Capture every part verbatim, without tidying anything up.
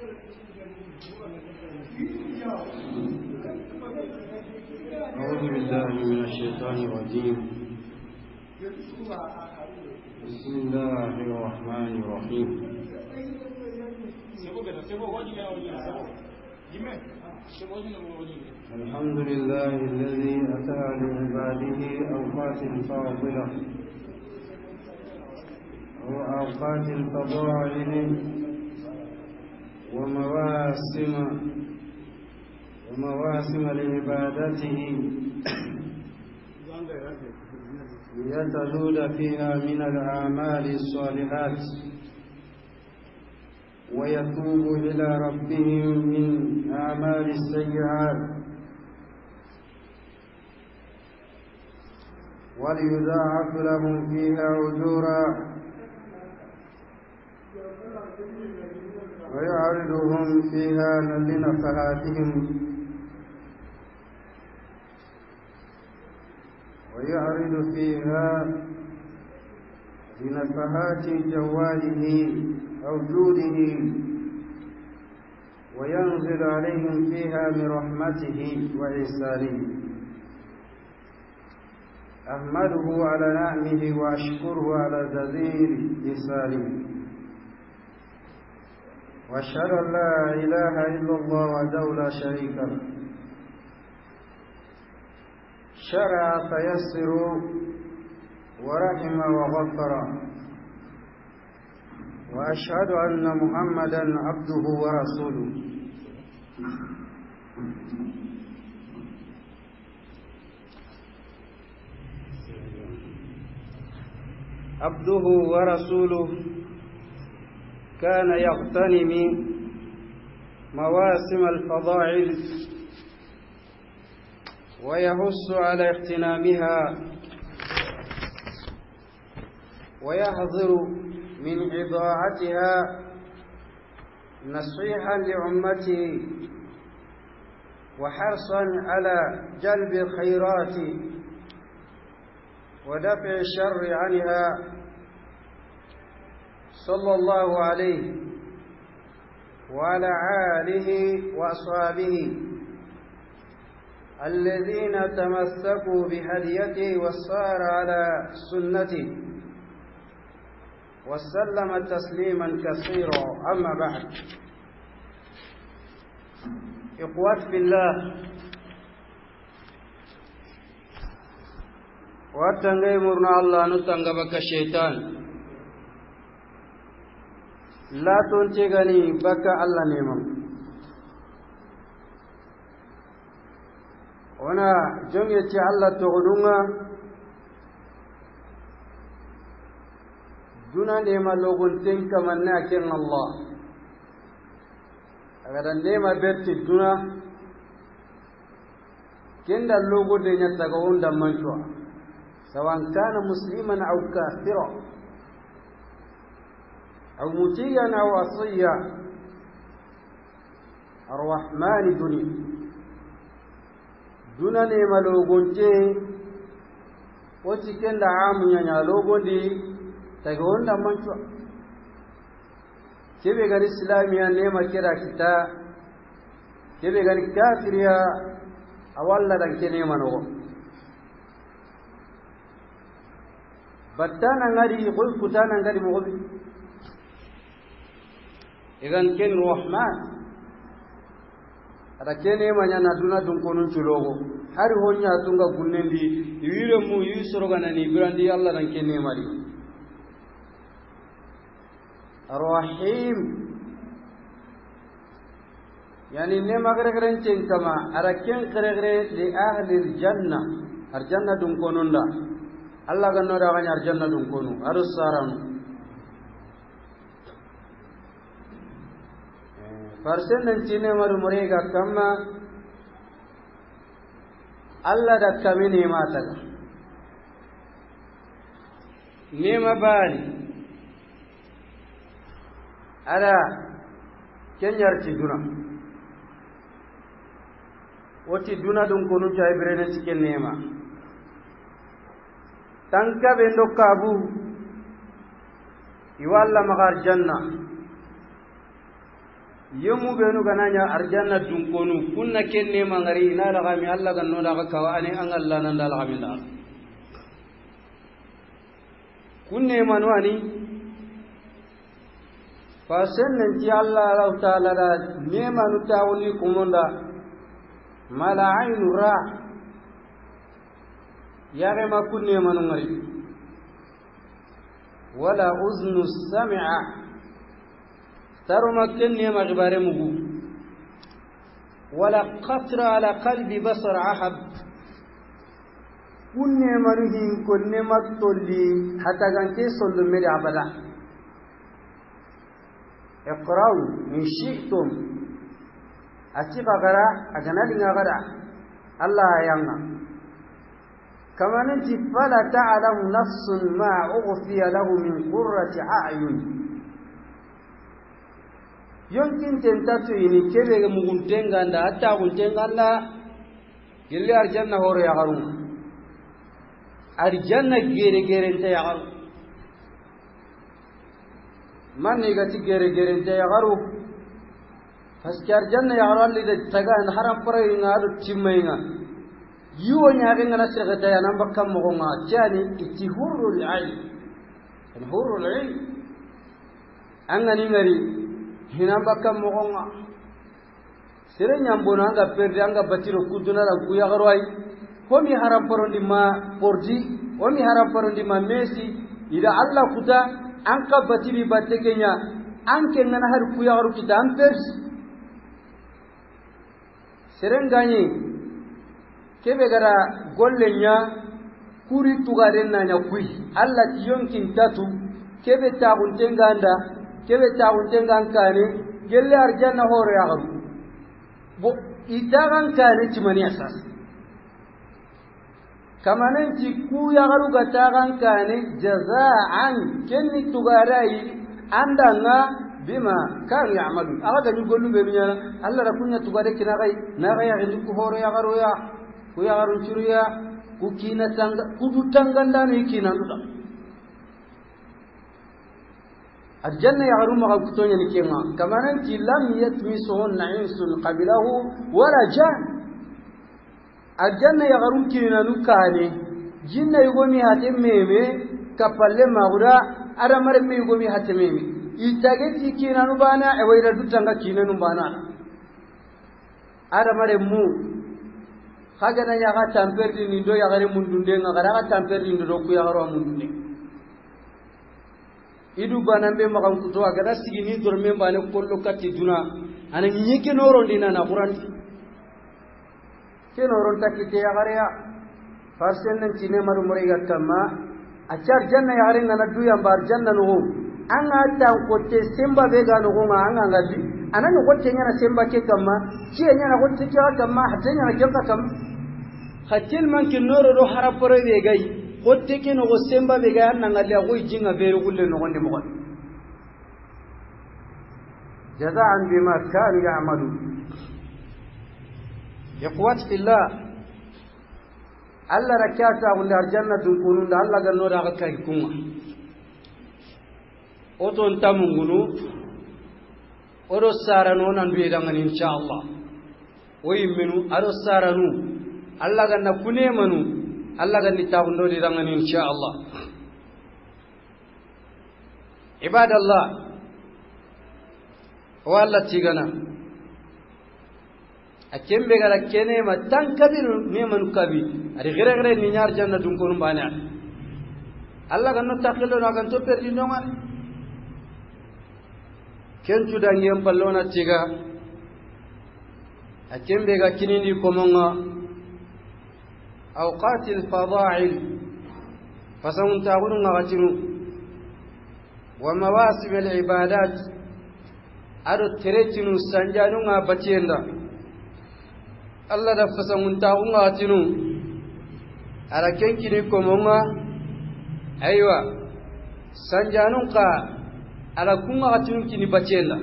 أعوذ بالله من الشيطان الرجيم. بسم الله الرحمن الرحيم. الحمد لله الذي أتى لعباده أوقات فاضلة وأوقات الفضائل ومواسم ومواسم لعبادته ليتزود فيها من الأعمال الصالحات ويتوب إلى ربهم من أعمال السيئات وليضاعف لهم فيها أجورا ويعرضهم فيها لنفحاتهم ويعرض فيها لنفحات جواله أو جوده وينزل عليهم فيها من رحمته وإحسانه. أحمده على نعمه وأشكره على جزيل إحسانه وأشهد أن لا إله إلا الله وحده لا شريك له شرع فيسر ورحم وغفر وأشهد أن محمدا عبده ورسوله عبده ورسوله كان يغتنم مواسم الفضائل ويحث على اغتنامها ويحذر من إضاعتها نصيحا لأمته وحرصا على جلب الخيرات ودفع الشر عنها صلى الله عليه وعلى آله وأصحابه الذين تمسكوا بهديته وصار على سنته وسلم تسليما كثيرا. أما بعد، إخوات في الله، واتنغيمرنا الله نتنغبك الشيطان لا تنتغني بك الله نيمم wana jongeti Allah togdunga duna nema logon tenka manna ken Allah agada nema betti duna kenda logo de nyata ga onda manchwa sawan kana musliman aw kafira aw mutiyan aw asiya arrahman dunya duna ne malogonte wati kenda amunya nya logondi taga wanda manchwa kebe gari islamiya ne makira kita kebe gari kafiriya awalla dan kene manogo battana ngari qul kutana ngari mogobi igan ken rahman ada kene manya na duna dun konun chulogo har honya tunga gunnendi yire mu yusoro gana ni brandi Allah dan kene mari arrahim yani ne magare garen cin kama araken kare li ahli aljanna arjanna dun konunda Allah ganno da ganya arjanna dun konu arusaran farsen nan cine maru murega kama Allah da kamine mata nema bani ala kenyar ci duna woti duna dun konu tay brene ci nema tanka be ndokkabu iwalla magar janna yemu benu gananya arjanna dunkonu kunna kenne mangari ina daga mi Allah ganno daga kawane an Allah nan daga mi da kunne manwani fasen ti Allah taala da nema nu tawli kumonda mala ainu ra yare ma kunne manu ngari wala uznu sam'a taruma kenne ma gibare mugu wala qatra ala qalbi basar ahab kunne manu hin kunne matolli hatta gante sollu mede abada اقرأوا إن شئتم أتيقى غراء أجنالنا غراء الله يمنع كما ننتي فلا تعلم نفس ما أغفي له من قرة أعين يمكن تنتاتو إني كيبه مغنتنغا دا أتا غنتنغا لا قل أرجانا هور يا غرون أرجانا غيري غيري انت يا غرون man ni gati gere gere nte yagaru faskar janna yagaru alli de taga an haram pare ngadu timmenga yiwo nyaade ngana segata ya namba kam mo nga jani itihurul ayn an hurul ayn angani ngari hinamba kam mo nga sere nyambo nanga perde anga batiro kuduna la ku yagaru ay komi haram parondi ma pordi komi haram parondi ma mesi ida Allah kuta anka batiri batte kenya anke ngana har ku yaru kita ampers serengani kebe gara gollenya kuri tugaren nanya kui alla tiyonkin tatu kebe taun tenganda kebe taun tengankane gelle arjanna hore yaru bo itagan kane timani asas kamananti ku yagaru gatagan kane jazaan kenni tugarai andanga bima kan ya'malu aga ni gollu be binya Allah rakunya tugare kina gai na gai ya ku hore yagaru ya ku yagaru churiya ku kina tanga ku dutanganda ni kina nduda aljanna yagaru maga kutonya ni kenga kamananti lam yatmisuhun insun qabilahu wala jan aljanna yagaru kina nukane jinna yugomi hate meme kapalle magura ara mare me yugomi hate meme itageti kina nubana e wayra dutanga kina nubana ara mare mu kaga na yaga tamperdi ni do yagare mundunde ngara ga tamperdi ndo ku yagaro mundunde idu banambe magam kuto aga sigini dorme bane kollo katti duna ana nyike noro ndina na quranti keno ron takite yagare ya farsen nan cine maru muriga kama achar janna yagare ngana duya bar janna no anga ta kote semba vega no gonga anga ngali anani kote nyana semba ke kama kiye nyana kote ke kama hatenya na kema kama khatil man kin noro ro harapore vegai kote ke no go semba vega anna ngali go jinga vere gulle no gonde mo jazaan bima kanu ya'malu ikhwat fillah alla rakata wal jannatu kunun alla ganno da ka kunwa oton tamungunu odo sarano nan duwe dangan inshallah oyi menu ado saranu alla ganna kune manu alla ganni tabundo di dangan inshallah ibadallah walla tigana akembe gara kene ma tan kabiru ne man kabi ari gere gere ni nyar janna dum ko mbana alla ganno takelo na gan to perdi ndonga kentu dangem pallona tiga akembe ga kinini ko monga awqatil fada'il fasamun ta'unu ngatinu wa mawasim al ibadat ado teretinu sanjanu nga batienda Allah da fasamun ta'unu ngatinu ara kenkini ko monga aywa sanjanu ka ala kunga atun kini bacenda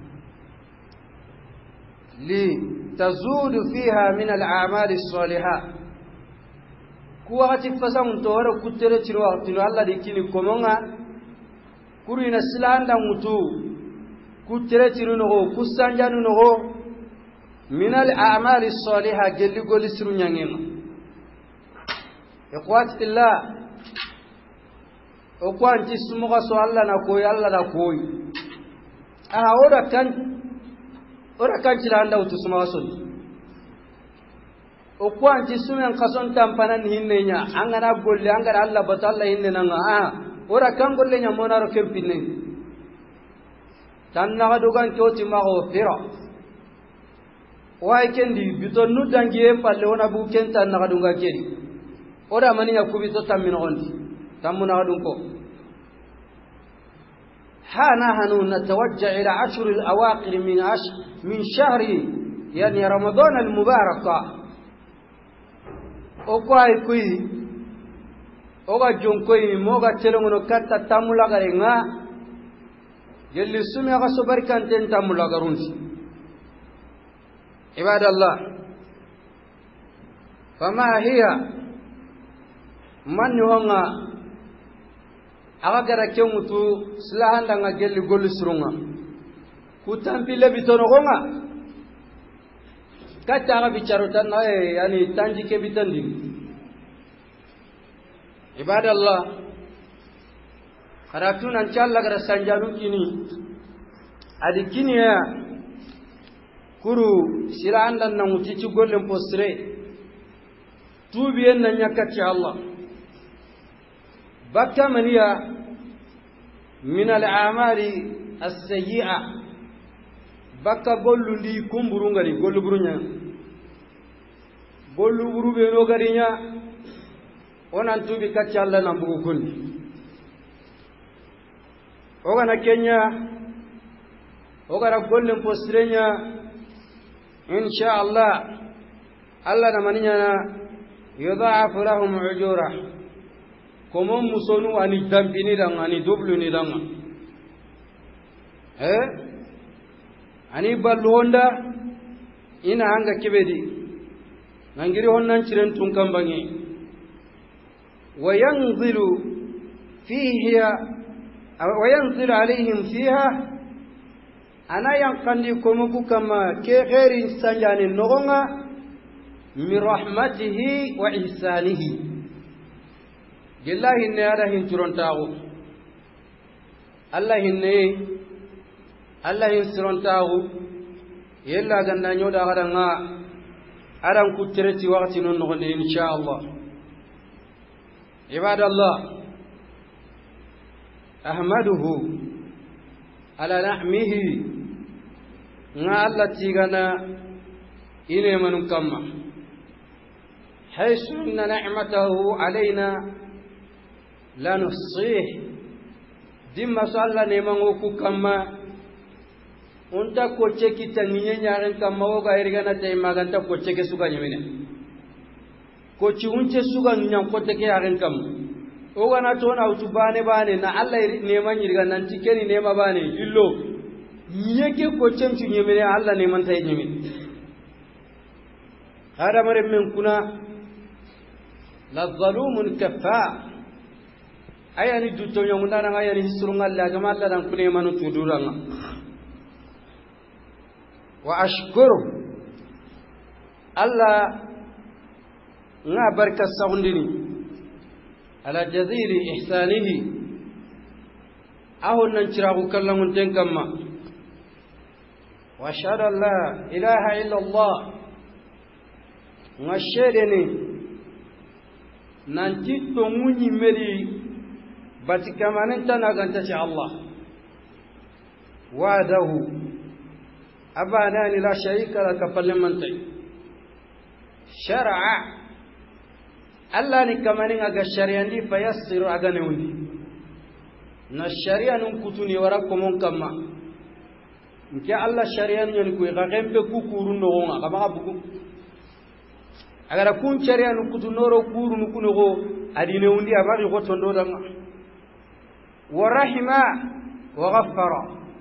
li tazudu fiha min al-a'mal as-salihah kuwa ati fasamun to wara kutere tiro atino Allah de kini komonga kuru ina silanda mutu كترتي نغو كسانجان نغو من الأعمال الصالحة جل قول سرنيانين إخوات الله أقوان تسمغ سؤالا نكوي الله نكوي أها أورا كان أورا كان تلاندا وتسمغ سؤال أقوان تسمغ قصون تامبانا هنيا أنغنا قول لي أنغنا الله بطال هنيا أها أورا كان قول لي نمونا ركب بني تنغا دوغان كوتي مغو فيرا واي كندي بيتونو دانجي بالونا بو كنتا نغا دوغا كيري أورا ماني يكوبي تامين غوندي تامونا غدونكو ها نحن نتوجه إلى عشر الأواخر من عش من شهر يعني رمضان المبارك أقوى كوي أقوى جون كوي موغا تلونو كاتا تامولا غرينا يلي سمي غسو بركان تين تامولا غرونس عباد الله فما هي من هنا agara kemutu silahanda nga gelli golli surunga kutampile bitono gonga kata aga bicharo tan ay yani tanji ke bitandi ibadallah karatun an challa gara sanjanu kini adi kini ya kuru silahanda na mutici gollen postre tubiyen na nyakati Allah بكى من هي من الأعمال السيئة بكى قولوا لي كم برونغري قولوا برونيا قولوا برو بينو غرينيا ونانتو بكتش الله نمبو كن وغانا كينيا وغانا قولن فسرينيا إن شاء الله الله نمانينا يضاعف لهم عجورة komon musonu ani dampini danga ani doblu ni danga eh ani ballu honda ina hanga kibedi nangiri honnan ciren tun kambangi wayanzilu fiha wayanzilu alaihim fiha ana yanqandi komuku kama ke khairin sanjani nogonga min rahmatihi wa ihsanihi Gillahi ne ada hin turontago Allah hinne Allah hin turontago yella ganna nyoda garanga aran kutireti waqti non no insha Allah ibadallah ahmaduhu ala na'mihi nga Allah tigana ine manum kamma haythu inna ni'matahu alaina la nusih dimma salla ne mango ku kamma unta ko cheki tanginya nyaren kamma o ga irgana tay maganta ko cheke suga nyemene ko ci unce suga nyam ko teke yaren kam o wana to na utu bane bane na Allah ne man yirga nan tikeni ne ma bane illo yeke ko cemci nyemene Allah ne man tay nyemene hada mare men kuna la zalumun kaffa ayani dutto nyamunda na ayani hisurunga la gamalla dan kune manu tuduranga wa ashkuru alla nga barka sawndini ala jazili ihsanihi ahon nan ciragu kallamun tenkamma wa ashhadu an la ilaha illa Allah nga shedeni nanti to munyi meri batikamanin tanaganta ci Allah wadahu abanani la sharika laka falmantai shar'a Allah ni kamanin aga shari'andi fayassiru aga newndi na shari'a nun kutuni warakomon kamma nke Allah shari'a nun ku ga gembe ku kurun no nga kama bugu agara kun shari'a nun kutu noro kurun ku no adine undi abari ko tondo danga ورحمة وغفر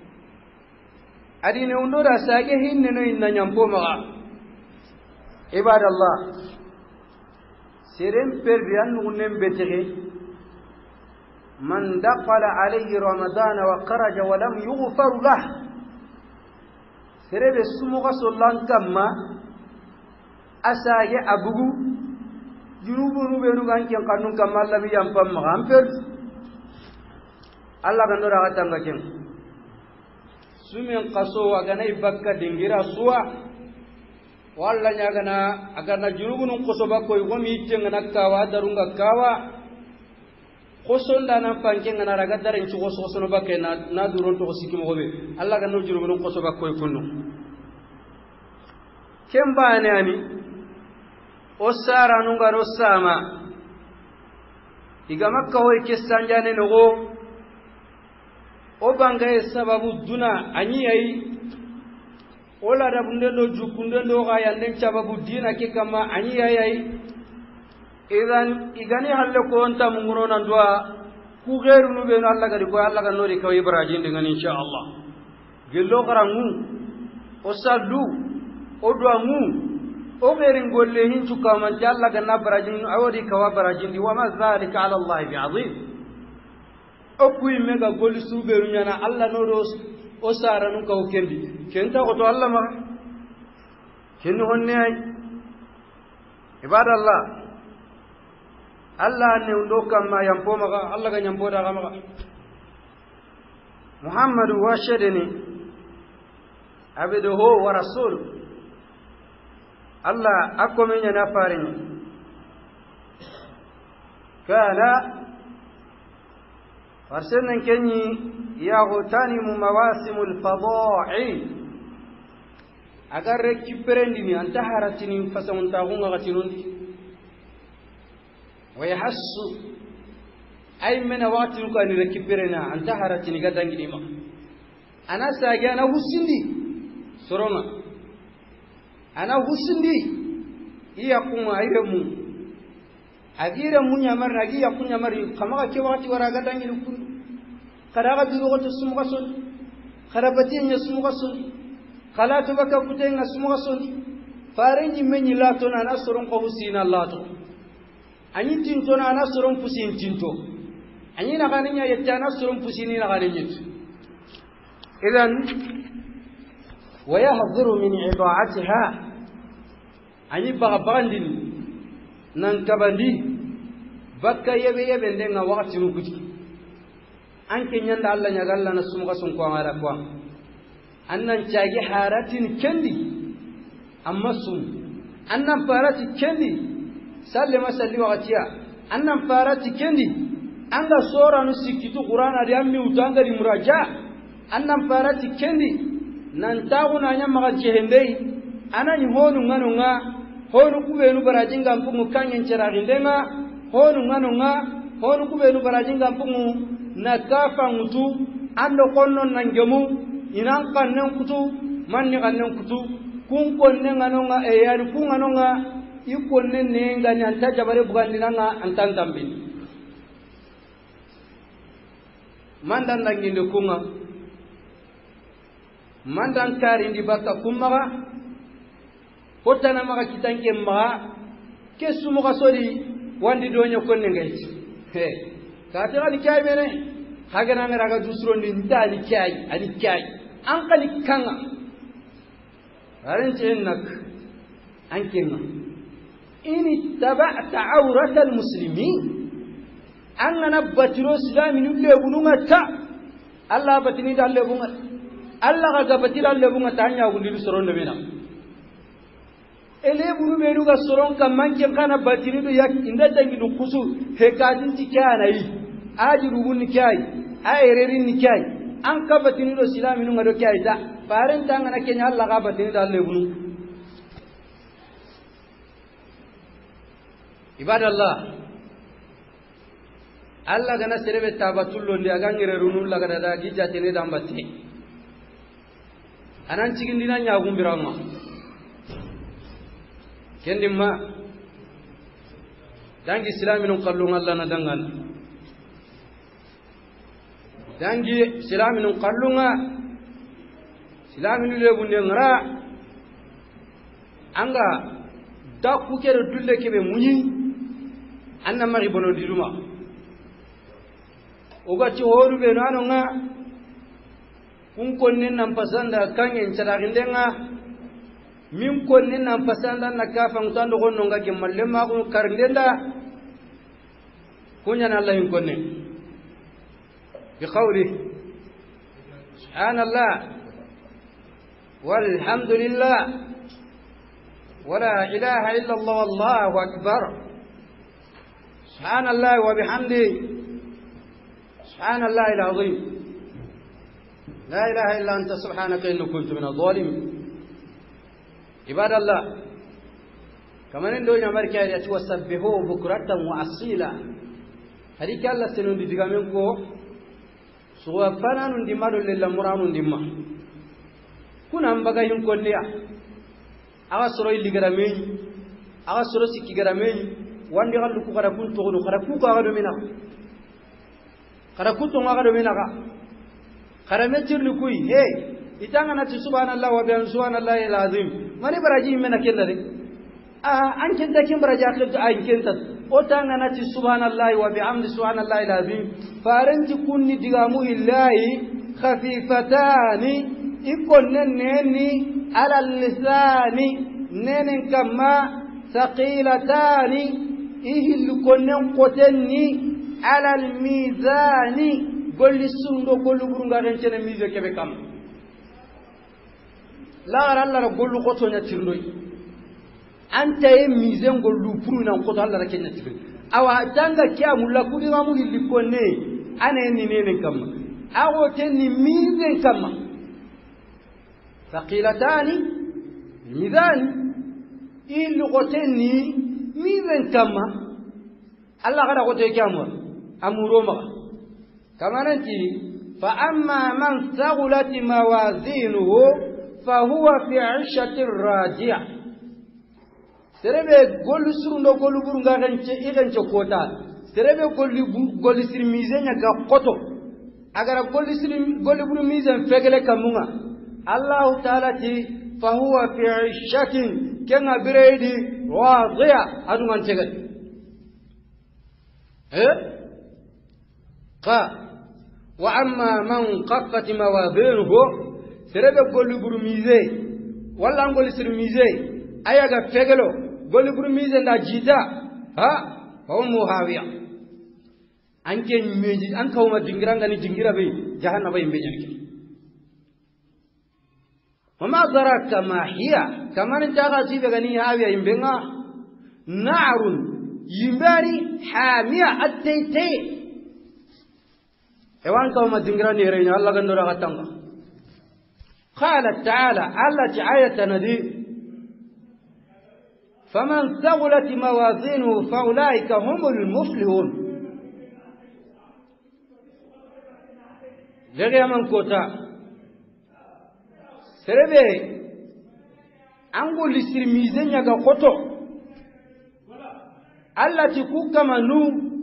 أدين ونورا ساجهين نو إن ينبومغا عباد الله سيرين بيربيان ونم بتغي من دخل عليه رمضان وخرج ولم يغفر له serebe sumuga sollan kamma asage abugu junubu rube nu gan ken kanun kamma Allah mi yam pam amper Allah kan dora katanga ken sumen qaso agana ibakka dingira suwa walla nyagana agana junubu nun qaso bakko yomi tenga kawa darunga kawa qoson dana fanke ngana raga daren ci qoso qoso no bakke na na duron to sikimo gobe Allah kan no junubu nun qaso bakko kunno kembane ani osara nunga rosama iga makka hoy kesanjane nogo obanga sababu duna anyi ai ola da bunde do jukunde do ga yanden sababu dina ke kama anyi ai ai idan igani halle ko onta munguno nan duwa ku geru no be no Allah gadi ko Allah ga nori ko ibrahim dengan insha Allah gello garangu osallu odwangu o gerin golle hin tukaman Allah ga na barajin awodi kawa barajin di wa ma zalika ala Allah bi'azim o kuy mega golli suberu nyana Allah no ros o sara nun kaw kendi kenta ko to Allah ma ken honne ay ibadallah Allah ne undo kam ma yampo maga Allah ga nyampo da maga Muhammadu washadani abiduhu wa rasul Allah akomenya na farini kana farsenan kenyi ya hutanimu mawasimul fada'i agar rekiperendi ni antaharatini fasamun tagunga gatinundi wa yahassu ay mena waqtin ko ni rekiperena antaharatini gadangi ma ana saga na husindi soroma ana husindi iya kuma ayremu agira munya mar nagi ya kunya mar kama ke wakati waraga dangi kun kadaga biru goto sumuga son kharabati nya sumuga son kala to baka kutenga sumuga son farenji menyi lato na nasoron ko husina lato anyi tinto na nasoron pusin tinto anyi na ganinya yetta nasoron pusini na ganinya idan ويحذر من إضاعتها أني بغبغندين ننكبندي بكا يبي يبي لنا وقت نكتي أنك يند الله نقال لنا سمغة سنقوا على قوام أن نشاجي حارتين كندي أما سم أن نفارتي كندي سلم سلم وقتيا أن نفارتي كندي أن صورة نسكتو قرآن أديامي وتانغري مراجع أن نفارتي كندي nantaguna nyamaga jehembei anani honu ngano nga honu kubenu barajinga mpungu kanyen cheragindenga honu ngano nga honu kubenu barajinga mpungu nakafa ngutu ando konno nangemu inan kannen kutu manni kannen kutu kun konne ngano nga e yari kun ngano nga ikonne nenga nyanta jabare bugandina nga antantambi mandan nanginde kunga mandan kari ndi baka kumaga hotana maga kitanke maga kesu maga sori wandi donyo konne ngaiti he katira ni kay mene hagana ngara ga dusro ndi ndani kay ani kay an kali kanga arenche nak ankenna ini tabata awrata almuslimin angana batiro islami nulle bununga ta Allah batini dalle bunga Allah ga gabatira lebunga tanya gundi soron de bena ele buru beru ga soron kan manke kana batiri do yak inda tangi du kusu he kadin tikana yi aji rubun nikai ayrerin nikai an ka batini do islami nu ngado kai da faran tanga na kenya Allah ga batini da lebunu ibadallah Allah ga na serebe tabatullo ndi aga ngire runu la ga da gija tene dambati anan cikin dinan ya gumbirama kendimma dangi islamin qallun Allah na dangan dangi islamin qallunga islamin le bunde ngara anga da ku kere dulle kebe munyi anna mari bono diruma ogati horu be nano nga kun konnin nan pasanda kangen caragindenga min konnin nan pasanda na kafan tando gonno ngake mallema ko karndenda kunya na Allah in konne bi qawli subhanallah walhamdulillah wala ilaha illa Allah wallahu akbar subhanallah wa bihamdi subhanallah alazim لا إله إلا أنت سبحانك إني كنت من الظالمين عباد الله كما ندعو أمريكا يتوسبحوه بكرة وأصيلا هذيك الله سنون دي دعامينكو سوى فنان دمار لله مران دمار كنا أمبغا ينكونيا أغا سروي اللي غرامين أغا سرو سكي غرامين وان دي غلو كغرا كنتو غلو غرا كوكا غدو منا غرا كنتو غدو منا kharametir lukui hey itanga na subhanallah wa bihamdihi subhanallahi alazim mani baraji mena kendare ah an kenta kin baraji akhlaq ay kenta o tanga na subhanallahi wa bihamdihi subhanallahi alazim faranti kunni digamu illahi khafifatani ikonnen neni ala lisani nenen kama thaqilatani ihil konnen qotenni ala almizani golli sundo gollu burunga den cene mise kebe kam la Allah ra gollu ko tonya tirndoy anta e mise gollu puruna ko to Allah ra kenya tirndoy awa tanga kya mulla kudi ngamu hilli konne ane ni nene kam awo tenni mise kam thaqilatani mizan illu qotenni mise kam Allah kada ko te kyamu amuroma كما نجي فأما من ثقلت موازينه فهو في عيشة راضية سربي قول سرنا قول برونغا غنچه إغنچه كوتا سربي قول قول سر ميزان يغا قطو أگر قول سر قول برو ميزان فقل كمونا الله تعالى تي فهو في عيشة كنا بريدي راضية هذا من تقل إيه قا وأما من قفت موازينه سربي قول برميزي ولا نقول سرميزي أيها فعلو قول برميزي نجدا ها هم هاوية أنك ميجي أنك هم دينغران غني دينغرا بي جهنم بي ميجي وما ذراك ما هي كمان تاغا سيبه غني هاوية يمبنا نار يمباري حامية التيتي ايوان كما دينغراني رينا الله غندورا غتانغا قال تعالى الله تعالى ندي فمن ثقلت موازينه فاولئك هم المفلحون لغي من كوتا سربي انغول سيرميزن يغا كوتو الله تكوكا منو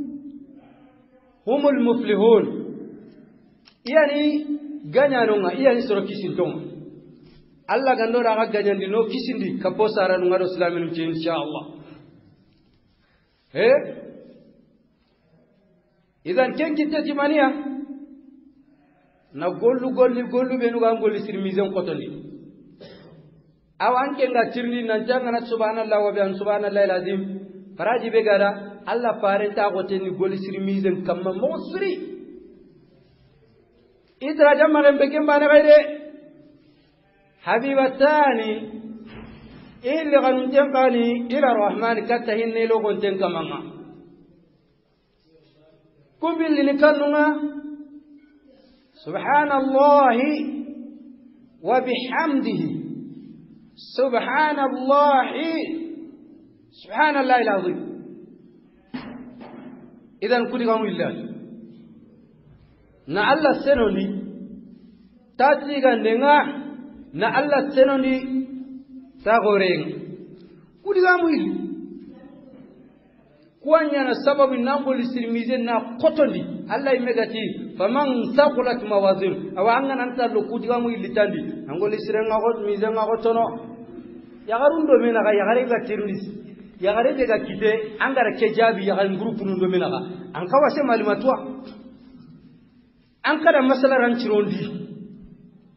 هم المفلحون يعني ganyanonga iyani soro kisintonga Allah gandora ga ganyandi no kisindi kaposara no ngado islaminu ci inshallah eh idan ken kitte timania na gollu golli gollu benu ga golli sirmizen kotoni awan ken ga tirni nan janga na subhanallah wa bihamdihi subhanallahi alazim faraji be gara Allah parenta goteni golli sirmizen kamma mosri إذا جمع بكم بنا غيره حبيبتاني إلي غنتم قالي إلى الرحمن كتهني لو كنتم كمان كم باللي نكلنا سبحان الله وبحمده سبحان الله سبحان الله العظيم إذا كل قوم الله na Allah senoni tati gandenga na Allah senoni tagoreng kudiga mwili kwanya na sababu nambo lisirimize na kotondi Allah imegati faman saqulat mawazin awanga nanta lo kudiga mwili tandi nango lisirenga ko mizenga ko tono yagarundo mena ga yagare ga tirlis yagare ga kite angara kejabi yagal groupe nundo mena ga ankawa se malimatwa an kada masala ran cirondi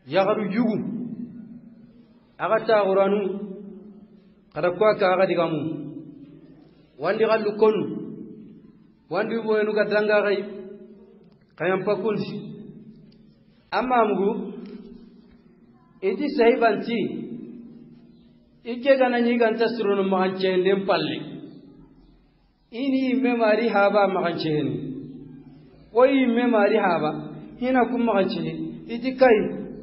yagaru yugu aga taxuranu kada kuwa ka aga digamu wandi xallu konu wandi boyenu ga danga xay xayam pakundi amamugu iti sahibanti ike gana ñiganta sirono maxancehenden palle ini imme mari haba maxanceheni woyi imme mari haba hina kum maxancehe iti kay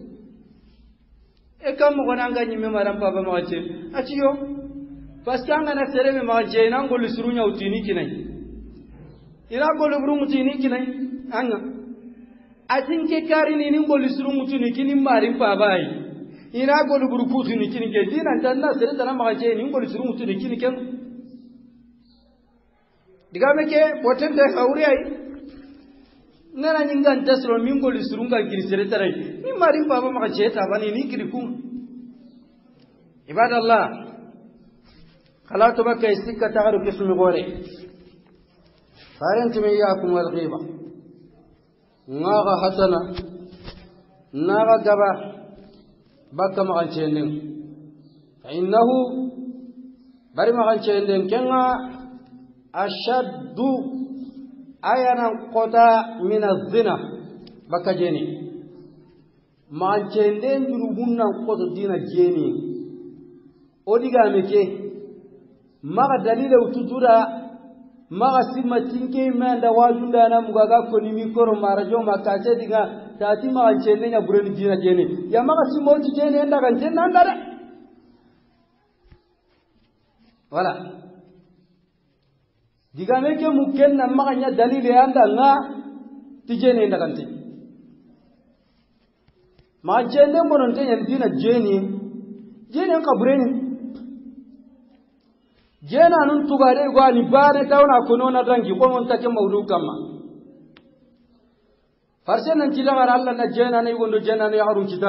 e kam mo gona ngani me maram papa ma ce atiyo parce que ngana tere me ma je na ngol suru nya utini kinai ira ngol buru mutini kinai anga atin ke kari ni ngol suru mutini kini mari papa ai ira ngol buru putini kini ke dina tan na tere tan ma je ni ngol suru mutini kini ken diga me ke poten de khawri ai nana nyinga ntasro mingo lisurunga kirisere tarai ni mari baba makacheta bani ni kirikum ibadallah khala to baka istika ta'aru kismi gore farantum iyyakum wal ghiba ngaga hasana naga gaba baka makachenden fa innahu bari makachenden kenga ashaddu ayana qota min az-zina bakajeni ma jenden durubunna qoto dina jeni odiga meke maga dalile utudura maga simatinke manda wajunda na mugaga ko ni mikoro marajo makase diga tati ma jenden ya bureni dina jeni ya maga simoti jeni enda kan jenna ndare wala digame ke mukenna maganya dalile anda nga tijene ndakante ma jende mononte yandina jeni jeni kabureni jena nun tugare gwani bare tawna kono na dangi ko mon take mawdu kama farsenan tilagar alla na jena ne gondo jena ne haru cita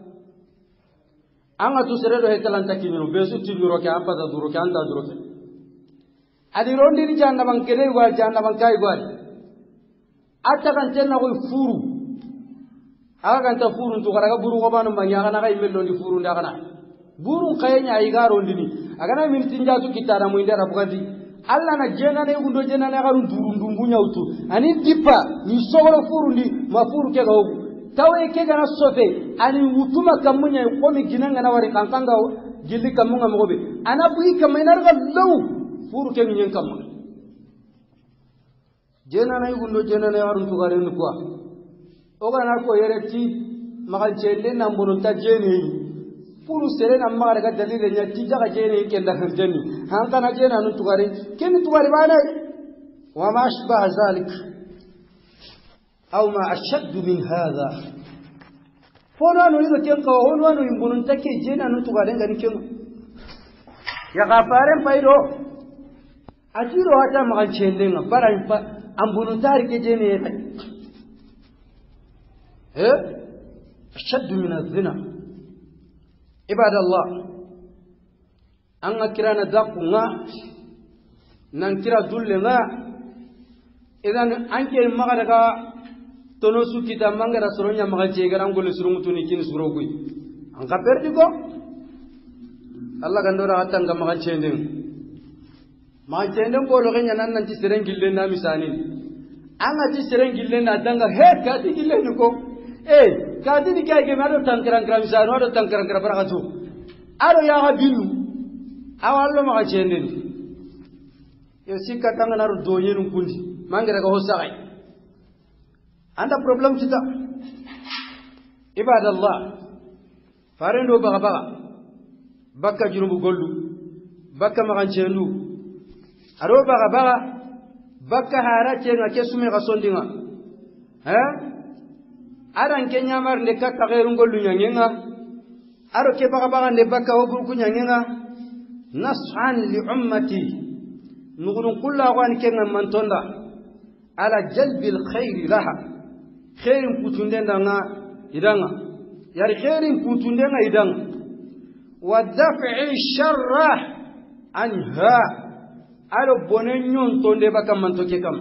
anga tu seredo hetalan takinu besu tiduro ke ampada duro ke anda duro ke adi rondi ni janna ban kede wa janna ban kai gwari atta kan tenna ko furu aga kan ta furu to karaga buru ko banu manya kana kai mello ndi furu nda kana buru kayenya ay garo ndini aga na min tinja tu kitara mu indara bugandi alla na jena ne gundo jena ne garu duru ndungu nyautu ani dipa ni sogoro furu ndi mafuru ke ga ogu tawe ke ga na sote ani utuma kamunya ko mi ginanga na wari kankanga gilli kamunga mogobe ana bui kamainar ga law furu ke nyen kam jena nay gundo jena nay warun tugare ni quoi o kana ko yereti magal jelle nam bonon ta jeni furu sere nam magal ga dalile nya ti jaga jeni ke nda jeni han kana jena nu tugare ken tugare bana wa ma ashba zalik aw ma ashad min hadha fono no ido ken ko hono no imbonun take jena nu tugare ngani ken ya gafaren paido ajiro hata magan chendenga para ambunu tari ke jene eh ashad min az-zina ibadallah anga kirana dakunga nan kira dullenga idan anke magadaga tono sukita mangara soronya magan jegara ngol surumutuni kin surogui anga perdigo Allah gandora hatta nga magan chendenga ma tenden bolo ganya nan nan ti serengille na misani anga ti serengille na danga he ka ti gille ni ko eh ka ti ni kai ke maro tankaran kram misani ado tankaran kram barakatu ado ya habinu awallo ma chenden yo sikka tanga naru doye nun kundi mangere ga hosagai anda problem kita ibadallah farendo baga baga bakka jurubu gollu bakka ma chendu aro baga baga bakka harate nga kesume gasondinga eh aran kenya mar ne kakka gerun gollu nyangenga aro ke baga baga ne bakka hobru kunyangenga nas'an li ummati nugun kullu wan kenga mantonda ala jalbil khair laha khairin putundenda nga idanga yari khairin putundenga idanga wa daf'i sharra anha alo bonenyon tonde baka mantoke kam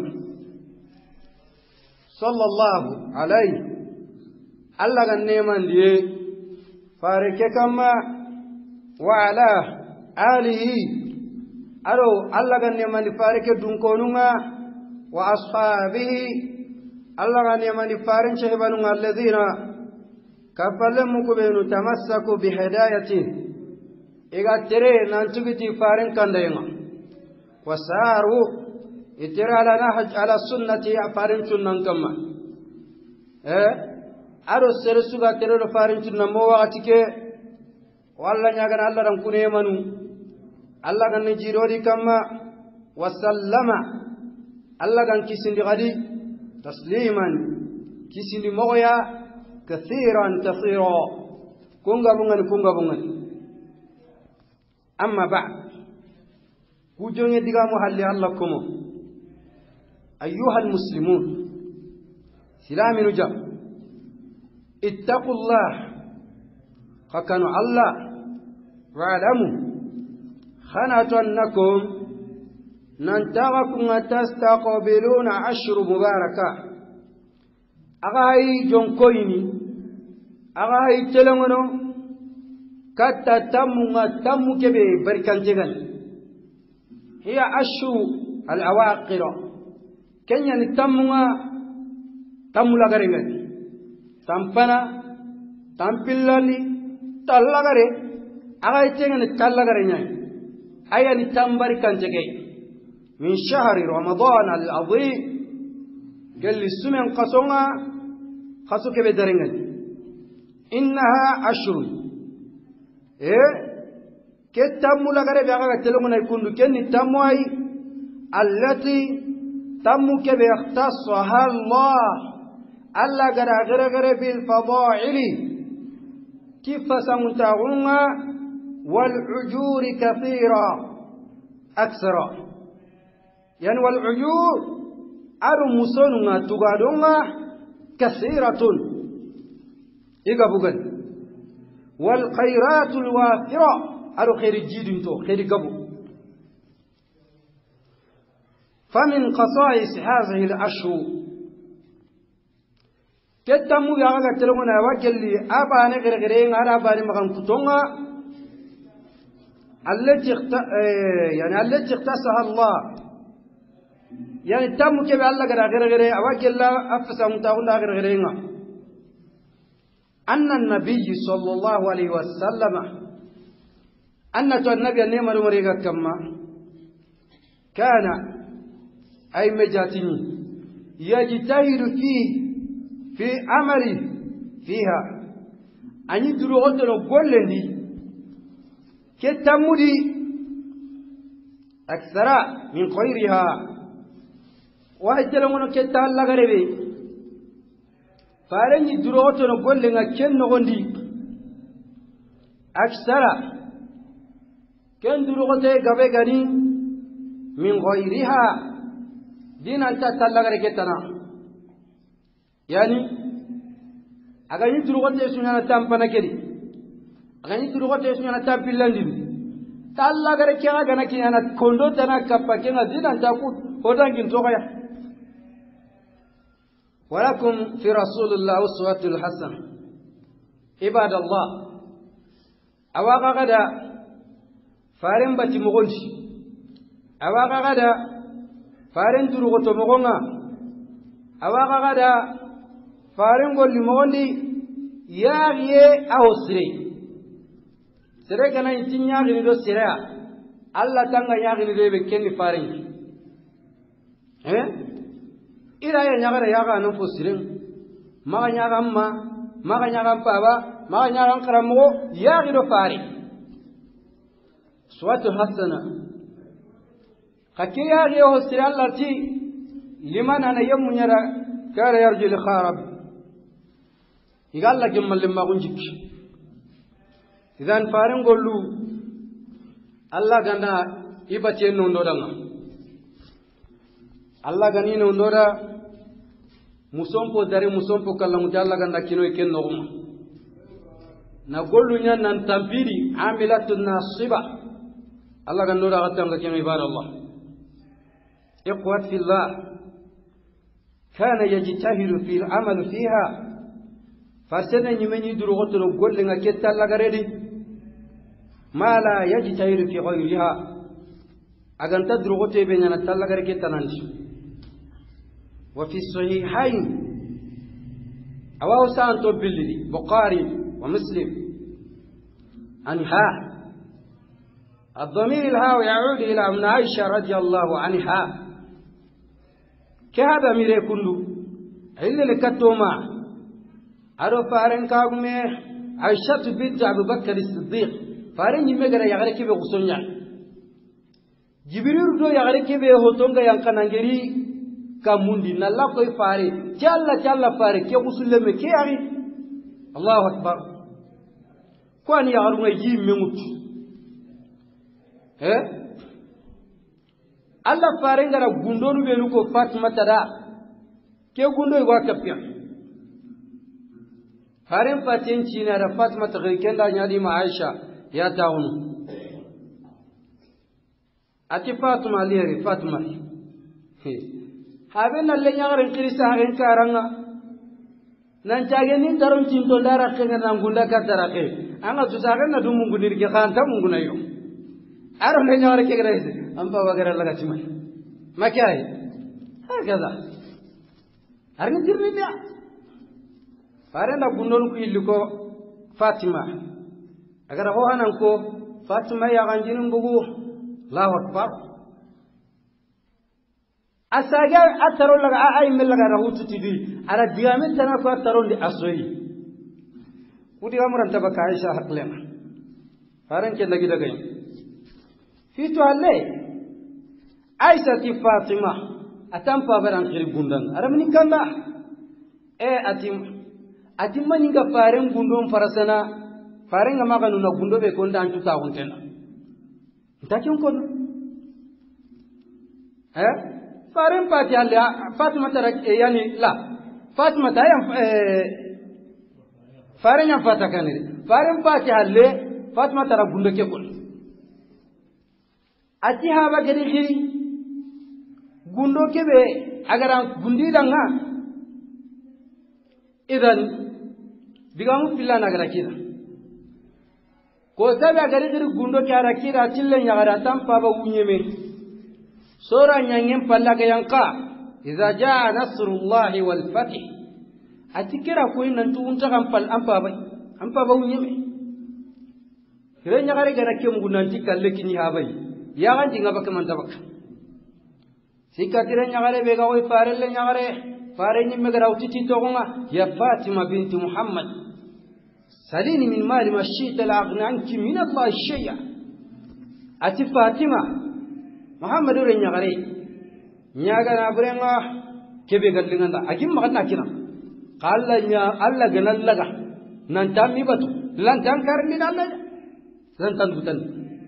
sallallahu alayhi alla ga neman die فارك كما وعلى آله أرو الله غني من فارك دونكونونا وأصحابه الله غني من فارن شهبانونا الذين كفلهم كبينو تمسكوا بهدايته إذا ترى نانتوكتي فارن كندينا وساروا يترى على نهج على السنة فارن سنن كما إيه أرو سرسوغا ترى فارن سنن مواتك والله نياغن الله رم كوني منو الله غن جيرودي كما وسلم الله غن كيسندي غدي تسليما كيسندي مويا كثيرا كثيرا كونغا بونغن كونغا بونغن أما بعد وجوني ديغا محلي الله كومو أيها المسلمون سلامي نجا اتقوا الله فكانوا الله واعلموا خنات أنكم ننتغكم تستقبلون عشر مباركة أغاي جونكويني أغاي تلمونو كتا تمو تمو كبي بركانتغن هي عشر العواقر كن يعني تمو تمو لغرين تمپنا تمپلالي تلغري أغاي تغن تلغرين أي نتمبر كنتجي من شهر رمضان العظيم قال لي سمن قصونا قصوك بدرنجن إنها عشر إيه كتامو لغري بيعا تلومنا يكون كن تاموي التي تامو كبي يختصها الله الله غرا غرا غرا بالفضائل كيف سمتعونا والعجور كثيرة أكثر يعني والعجور أرمسوننا تقالونا كثيرة إيقابوغن والخيرات الوافرة أرو خير الجيد انتو خير قبو فمن خصائص هذه الأشهر كتمو يغاقا تلغونا وكل لي أباني غير غيرين أباني مغان كتونغا التي اخت... يعني التي اختصها الله يعني تم كيف الله غير غير غير أوكل لا أفسا متاغل غير غيرين أن النبي صلى الله عليه وسلم أن النبي النعمة مريقا كما كان أي مجاتني يجتهد فيه في عمله فيها أن يدروا غدر قولني كتمودي أكثر من خيرها وهجلون كتال لغربي فارن يدروا غدر قولنا كن نغندي أكثر كن دروا غدر قبقني من غيرها دين أنت تلغر كتنا يعني أغاني دروا غدر سنانا تامبنا كدي أغاني دروا غدر سنانا تامبيلاندي تالا غير كيا غنا كيا نا كوندو تنا كابا كيا دين أنت أقول هودان كنتو غيا ولكم في رسول الله أسوة الحسنة عباد الله أواغا غدا فارن باتي مغنشي أواغا غدا فارن دروا غتو مغنى أواغا غدا فارن قول لمغني ياغي أو سري سري كان ينتين ياغي ندو سري الله تنغى ياغي ندو بكين فارن eh ira ya nyagara yaga no fosirin maga nyaga amma maga nyaga baba maga nyaga karamo yagi do fari suwatu hasana kakiya yagi hosira allati liman ana yamunyara kara yarju li kharab igalla gemmal limma gunjik idan farin gollu Allah ganda ibati no ndodanga Allah gani no ndoda musompo dari musompo kala mutalla ganda kino ken no na gollu nya nan tampiri amilatun nasiba Allah ganda ndoda gatta ken ibada Allah ikhwat fillah kana yajtahidu fi al-amal fiha farsene nyimeni duru gotoro golle nga ketta lagaredi mala yaji tayru fi ghayriha aganta duru gote be nyana talagare ketta nanti wa fi sahihayn awaw santo billi bukhari wa muslim anha الضمير الهاوي يعود إلى أم عائشة رضي الله عنها كهذا ميري كله إلا لكتوما أرو فارن كاغمي عائشة بنت أبو بكر الصديق فارن يمغرا يغري كيبه غسونيا جبريل دو يغري كيبه هوتونغا يانكانانغري كاموندي نالا كوي فاري تيالا تيالا فاري كي غسولمه كي ياري الله أكبر كواني يغرو يجي ميموت eh Allah farengara gundonu benu ko Fatima tada ke gundo igwa kapya faren fatin cina da Fatima ta kenda nyadi ma Aisha ya taunu ati Fatima lere Fatima he haben alle nyagarin kirisa hagen karanga nan jage ni taron tinto dara kenga nan gunda ka darake anga tusaga na dumungu dirke khanta mungu na yo أروح لنيارك كجريز أم بوجر الله كتيمة ما كاي هكذا أرني ترني بيا فارنا بندون كيلكو فاطمة أجر هو هنانكو فاطمة يا غنجين بقو لا أكبر أساجا أترون لك أي من لك راهو تتدي على ديامين تناكو أترون دي أسوي ودي أمر أنت بكايشة حقلنا فارن كنا كده كين فيتو عليه عائشة فاطمة أتم فابران خير بندن أرمني كنا إيه أتم أتم ما نيجا فارن بندون فرسنا فارن ما كانوا نبندو بكون دان شو تاون تنا تاكيون كون إيه فارن فاتي عليه فاطمة ترى يعني لا فاطمة تايم فارن يم فاتكاني فارن فاتي عليه فاطمة ترى بندو كيكون ati haba gari giri gundo kebe agara gundi danga idan digamu filana agara kira ko sabe gari giri gundo kara kira tillen yagara tampa ba unyeme sura nyangen pallaga yanka idza jaa nasrullahi wal fath ati kira ko nan tu unta kam pal ampa ba ampa ba unyeme kire nyagare gara kem gunan tikalle kini habai ya kan jinga baka man tabak sikatire nyagare bega oy farelle nyagare fare ni megara utiti togonga ya Fatima binti Muhammad salini min mali ma shita la aghna anki min Allah shay'a ati Fatima Muhammad ure nyagare nyaga na burenga kebe gallinganda agim magana kina qalla nya alla ganallaga nan tammi batu lan tankar min Allah lan tanbutan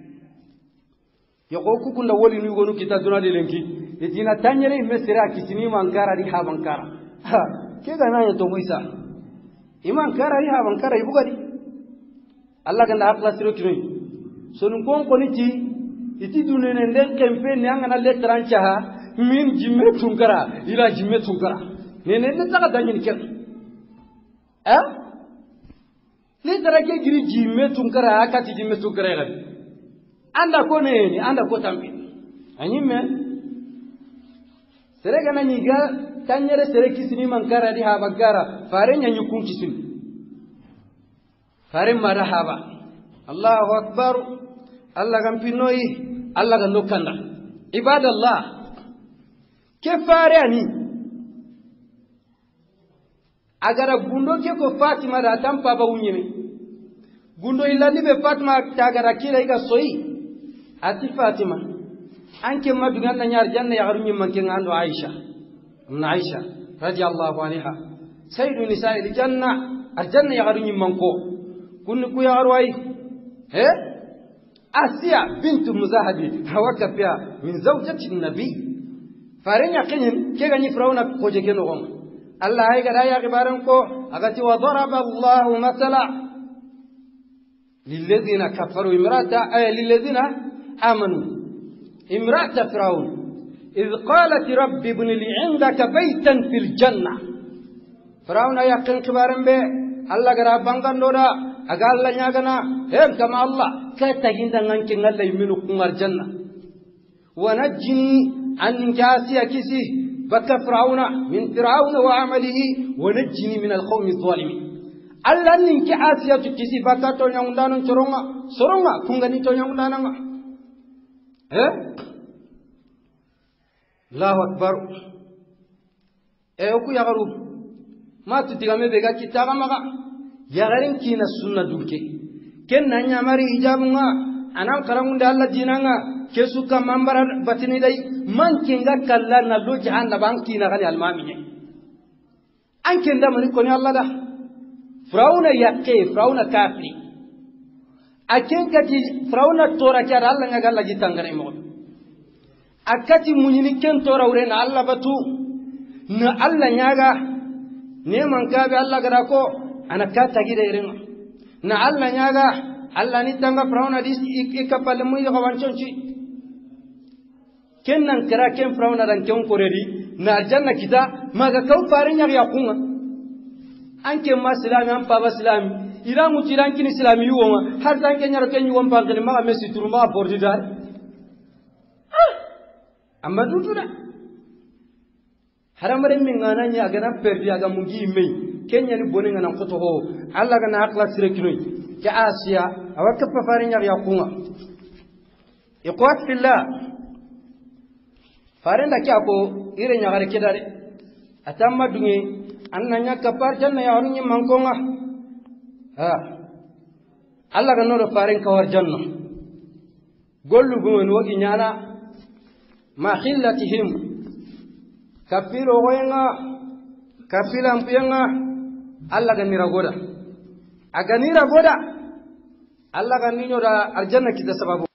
يقولك كنا ولي نيجونو كتا دونا دلنكي يجينا تانيري مسرا كتني مانكارا دي هابانكارا كيف أنا يتوميسا إيمان كارا دي هابانكارا يبغادي الله كنا أقلا سيروكني سنكون كونيتي يتي دونين ندن كمبين نعنا لترانشها من جمة تونكرا إلى جمة تونكرا نين نتاعك دانين كير أه لتراك يجري جمة تونكرا أكاتي جمة تونكرا يغادي anda ko neni anda ko tambi anyime serega na nyiga tanyere sereki sini mankara di haba gara fare nyanyu kunci sini fare marhaba Allahu akbar Allah gam pinoi Allah gam nokanda ibadallah ke fare ani agara gundo ke ko Fatima da tampa ba unyime gundo ilani be Fatima tagara kila iga soyi ati Fatima anke madugan na nyar janna ya garunyi manke ngando Aisha umma Aisha radiyallahu anha sayyidu nisa'il janna aljanna ya garunyi manko kun ku ya garwai he Asiya bint Muzahabi hawaka pia min zawjati nabi farenya kinin ke ganyi firauna ko je keno gom Allah ay gada ya gibaran ko agati wa daraba Allah masala lilladhina kafaru imrata ay lilladhina آمنوا امرأة فرعون إذ قالت رب ابن لي عندك بيتا في الجنة فرعون يقين كبارن به Allah gara bangandoda aga Allah nyagana hem kama Allah ka taginda nganke ngalla yiminu kungar janna wanajjini an kasiya kisi baka fir'auna min fir'auna wa amalihi wanajjini min alqawmi adh-dhalimin Allah nin ki asiya kisi baka to nyangundano choronga soronga kungani to nyangundana eh Allahu akbar e ku yagaru ma tutigame be ga kitaga maga yagarin kina sunna dunke ken nanya mari hijabunga anan karamunda Allah dinanga kesuka mambara batini dai man kinga kalla na lo jahanna banki na gali almamine an kenda mani koni Allah da Firauna yakke Firauna kafiri aken kati Firauna tora kara Allah nga galla gitangare mo akati munyini ken tora urena Allah batu na Allah nyaga ne man kabe Allah gara ko ana kata gide irin na Allah nyaga Allah ni tanga Firauna dis ikapale mu yaga wanchonchi kennan kara ken Firauna dan ken koredi na aljanna kita maga kau farin yaga yakunga anke maslami am pa baslami ila mu tiran kin islami yuwa har tan ken yaro ken yuwa pa ken maga mesi turu maga bordi dar amma dutuda haramare min ngana nya gana perdi aga mungi mei kenya ni boninga nan koto ho Allah gana akla sire kinoi ya asiya awaka pa farin yaga yakunga iqwat fillah farin da kya ko ire nya gare kidare atamma dunge annanya kapar janna ya harunyi mankonga ha Allah ga noro farin kawar janna gollu gun wagi nyana ma khillatihim kafiro goyenga kafilam pianga Allah ga nira goda aga nira goda Allah ga ninyo da aljanna kita sababu